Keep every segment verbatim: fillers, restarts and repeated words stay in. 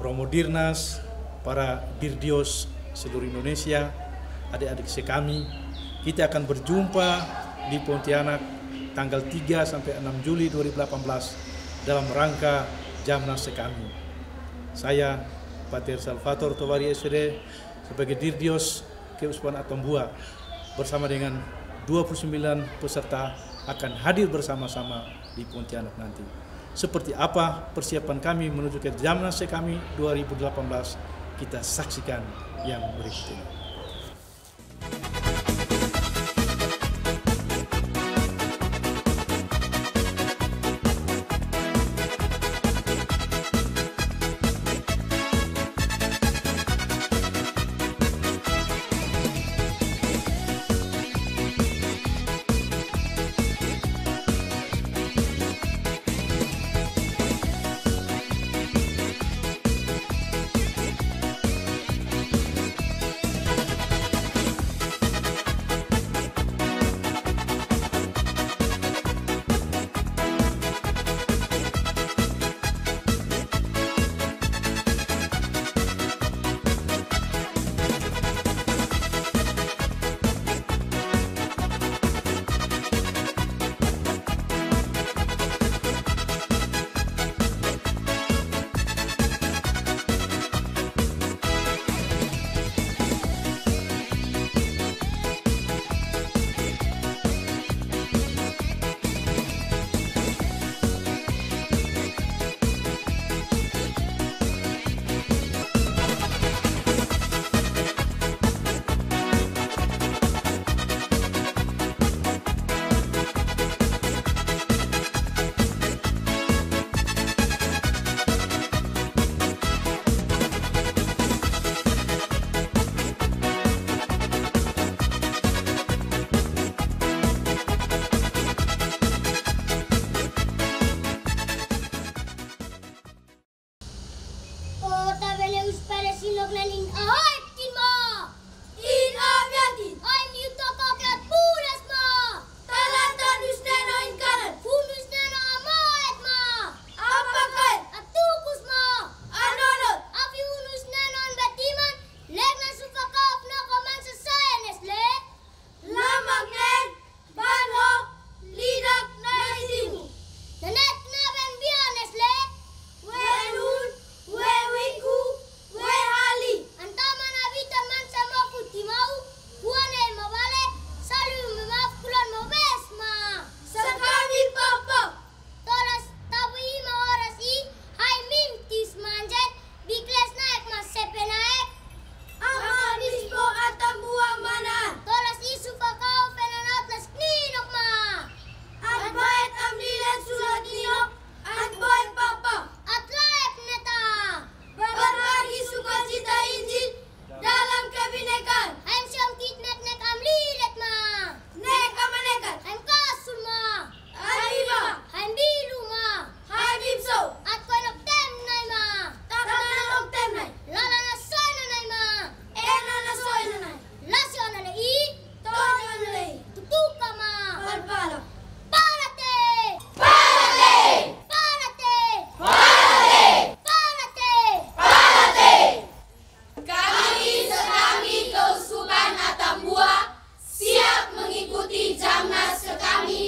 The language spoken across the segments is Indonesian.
Promodirnas, para Dirdios seluruh Indonesia, adik-adik sekami, kita akan berjumpa di Pontianak tanggal tiga sampai enam Juli dua ribu delapan belas dalam rangka Jamnas Sekami. Saya Pater Salvator Tovari S V D sebagai Dirdios Keuskupan Atambua bersama dengan dua puluh sembilan peserta akan hadir bersama-sama di Pontianak nanti. Seperti apa persiapan kami menuju ke Jamnas Sekami dua ribu delapan belas, kita saksikan yang berikut ini.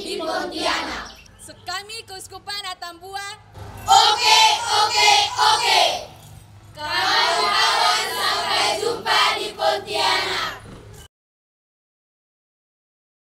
Sekami Keuskupan Atambua. Oke, oke, oke.